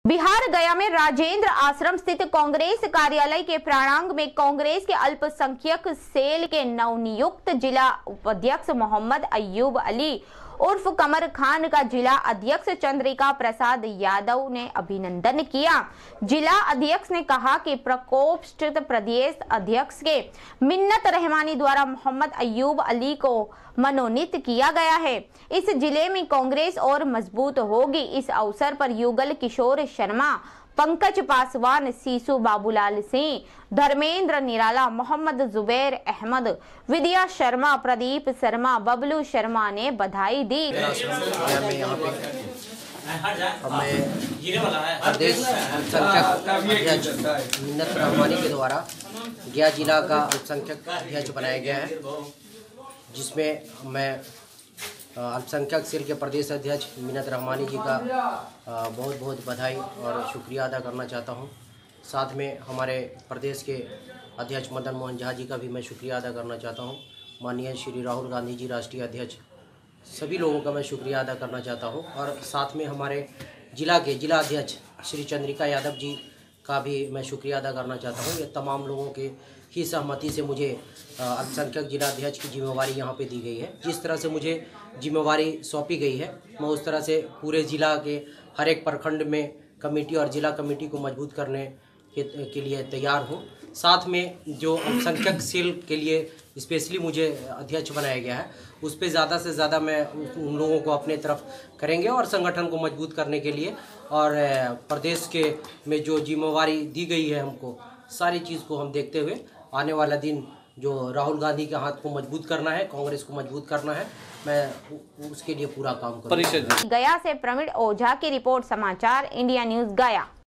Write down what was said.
बिहार गया में राजेंद्र आश्रम स्थित कांग्रेस कार्यालय के प्रांगण में कांग्रेस के अल्पसंख्यक सेल के नवनियुक्त जिला उपाध्यक्ष मोहम्मद अय्यूब अली उर्फ कमर खान का जिला अध्यक्ष चंद्रिका प्रसाद यादव ने अभिनंदन किया। जिला अध्यक्ष ने कहा कि प्रकोष्ठ प्रदेश अध्यक्ष के मिन्नत रहमानी द्वारा मोहम्मद अय्यूब अली को मनोनीत किया गया है। इस जिले में कांग्रेस और मजबूत होगी। इस अवसर पर युगल किशोर शर्मा, पंकज पासवान, सीसू बाबूलाल सिंह, धर्मेंद्र निराला, मोहम्मद जुबैर अहमद, विद्या शर्मा, प्रदीप शर्मा, बबलू शर्मा ने बधाई दी। प्रदेश अल्पसंख्यक मिन्नत रहमानी के द्वारा गया जिला का अल्पसंख्यक अध्यक्ष बनाया गया है, जिसमें मैं अल्पसंख्यक सेल के प्रदेश अध्यक्ष मिन्नत रहमानी जी का बहुत बहुत बधाई और शुक्रिया अदा करना चाहता हूं। साथ में हमारे प्रदेश के अध्यक्ष मदन मोहन झा जी का भी मैं शुक्रिया अदा करना चाहता हूं। माननीय श्री राहुल गांधी जी राष्ट्रीय अध्यक्ष, सभी लोगों का मैं शुक्रिया अदा करना चाहता हूं। और साथ में हमारे जिला के जिला अध्यक्ष श्री चंद्रिका यादव जी का भी मैं शुक्रिया अदा करना चाहता हूं। ये तमाम लोगों के ही सहमति से मुझे अल्पसंख्यक जिला अध्यक्ष की जिम्मेवारी यहाँ पे दी गई है। जिस तरह से मुझे जिम्मेवारी सौंपी गई है, मैं उस तरह से पूरे ज़िला के हर एक प्रखंड में कमेटी और ज़िला कमेटी को मजबूत करने के लिए तैयार हूँ। साथ में जो अल्पसंख्यक सेल के लिए स्पेशली मुझे अध्यक्ष बनाया गया है, उस पर ज़्यादा से ज़्यादा मैं उन लोगों को अपने तरफ करेंगे और संगठन को मजबूत करने के लिए और प्रदेश के में जो जिम्मेवारी दी गई है हमको, सारी चीज़ को हम देखते हुए आने वाला दिन जो राहुल गांधी के हाथ को मजबूत करना है, कांग्रेस को मजबूत करना है, मैं उसके लिए पूरा काम करूँगा। गया से प्रवीण ओझा की रिपोर्ट, समाचार इंडिया न्यूज़ गया।